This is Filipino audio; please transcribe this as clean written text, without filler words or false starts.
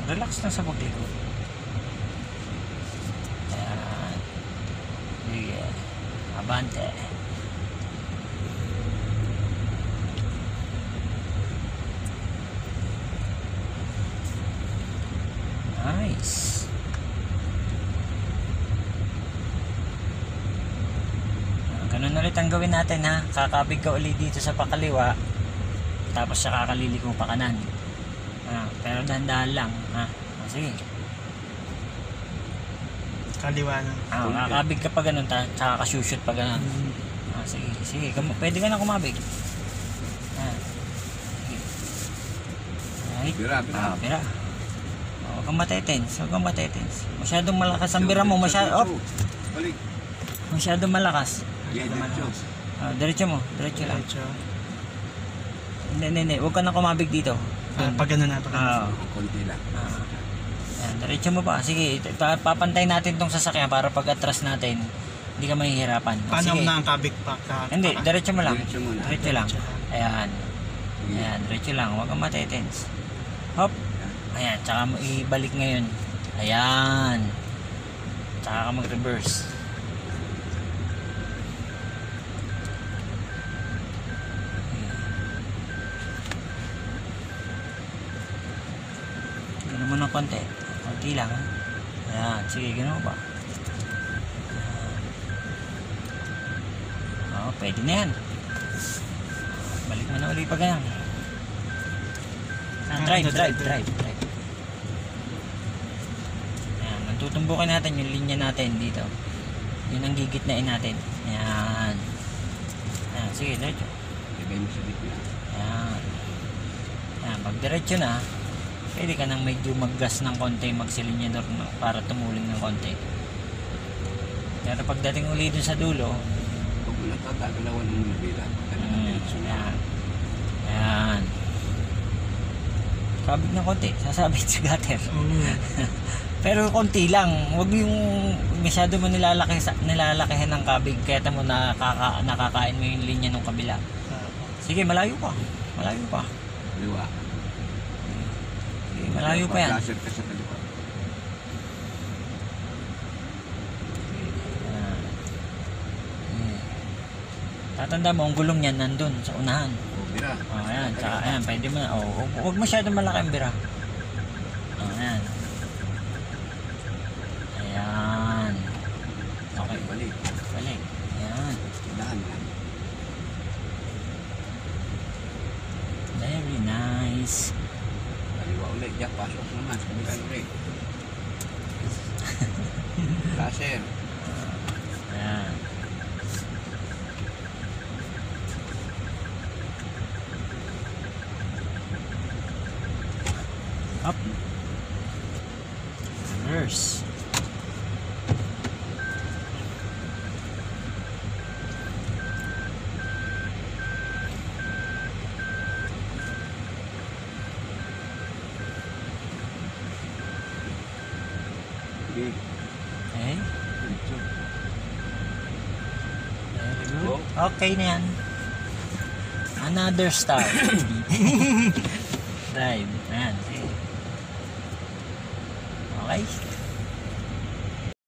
Relax lang sa paglikod. Ayan. Sige. Abante. Nice. Ganun ulit ang gawin natin ha. Kakabig ka ulit dito sa pakaliwa. Tapos siya kakaliliko pa kanan. Pero dahan-dahan lang ha. Sige. Kaliwa na. Kakabig ka pa ganun. Tsaka ka-shoot pa ganun. Sige, sige. Pwede ka na kumabig. Right. Bira. Bira. Huwag kang matetens. Huwag kang matetens. Masyadong malakas ang bira mo. Balik. Masyadong malakas. Diretso. Diretso mo. Diretso lang. Diretso. Hindi. Huwag ka na kumabig dito. Pag gano'n na. Konti lang. Yan, diretso mo pa. Sige, papantay natin tong sasakyan para pag atras natin, hindi ka mahihirapan. Paano Sige. na ang kabig pa? Hindi, diretso mo lang. Diretso muna. Diretso lang. Ayan. Ayan, diretso lang. Huwag kang matetens. Hop. Ayan, tsaka mo ibalik ngayon. Ayan. Tsaka ka mag-reverse. Gano'n mo ng konti. Konti lang. Ayan, sige, gano'n ba? Pwede na yan. Balik mo na ulit pa ganyan. Drive. Ayan, tutumbukin natin yung linya natin dito. Yun ang gigitnain natin. Ayan. Ayan, sige, diretso. Ibay mo sa gitna. Ayan. Ayan, pag diretso na, pwede ka nang medyo maggas ng konti, magsilinyador para tumuling ng konti. Pero pagdating uli dun sa dulo, Huwag mo na tatagalawan mo na bila. ayan. Ayan. Kabig ng konti, sasabit sa gutter. Pero konti lang, huwag yung masyado mo nilalakihan ng kabig kaya mo nakakain mo yung linya ng kabila. Sige, malayo pa. Kaliwa. Sige, malayo pa yan. Laser ka sa kaliwa. Tatanda mo, ang gulong niyan nandun sa unahan. Bira. Ayan, tsaka ayan, pwede mo na. Huwag masyadong malaki ang bira. Ayan. Ayan. Okay. Balik. Ayan. Dahan lang. Very nice. Kaliwa ulit. Diyak, pasok naman. Kabilang ulit. Laser. Ayan. Up. Reverse. Okay. Okay. Diretso. Very good. Okay na yan. Another star. Drive. Ayan. Okay.